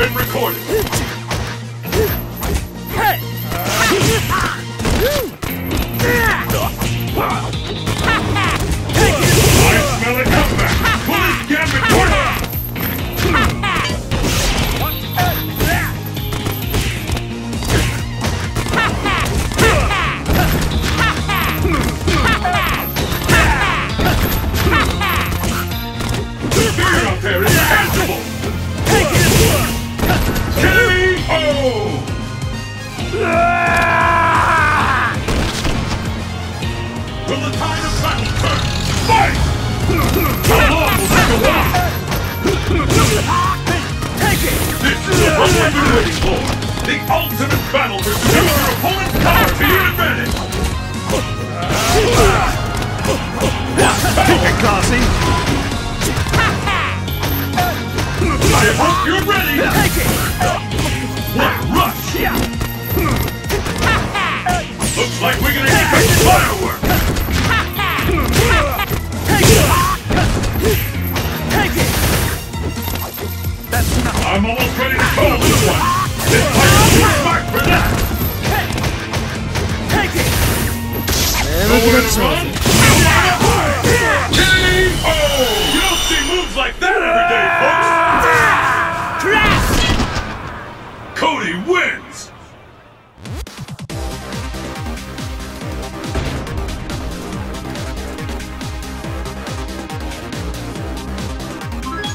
been recorded. I smell a comeback. Police Gambit order. The fear up there is tangible. K.O. Will the tide of battle turn? Fight! How long will take a while? Take it! This is what we've been waiting for! The ultimate battle to use your opponent's power to your advantage! Take it, Classy! I hope you're ready! Take it! What rush! Looks like we're gonna get some fireworks! Take it! Take it! That's enough! I'm almost ready to call this one! This fight is too smart for that! Take it! Nowhere to run?